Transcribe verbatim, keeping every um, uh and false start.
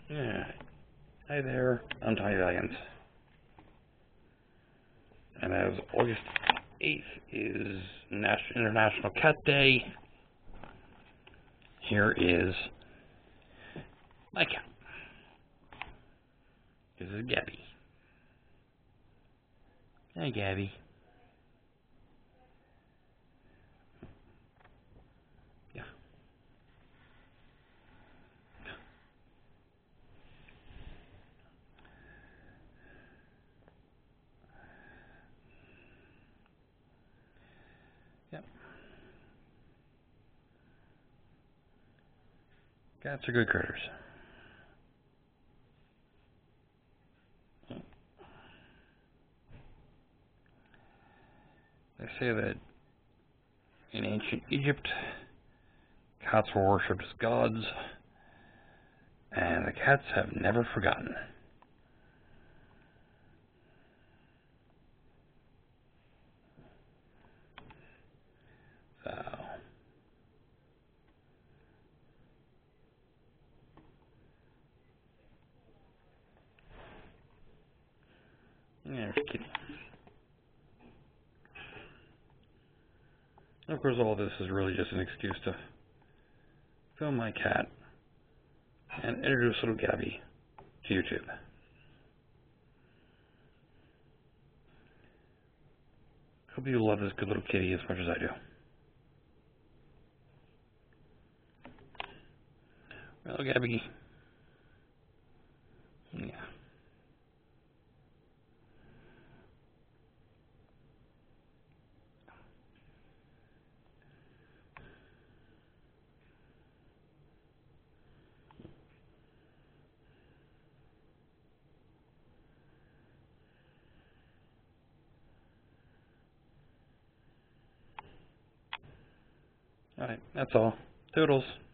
Yeah. Hi there, I'm Tiny Valiant. And as August eighth is National International Cat Day, here is my cat. This is Gabby. Hi, Gabby. Yeah. Yep. Cats are good critters. They say that in ancient Egypt, cats were worshipped as gods, and the cats have never forgotten. So, yeah, there's Kitty. Of course, all this is really just an excuse to film my cat and introduce little Gabby to YouTube. Hope you love this good little kitty as much as I do. Well, Gabby. Yeah. Alright, that's all. Toodles.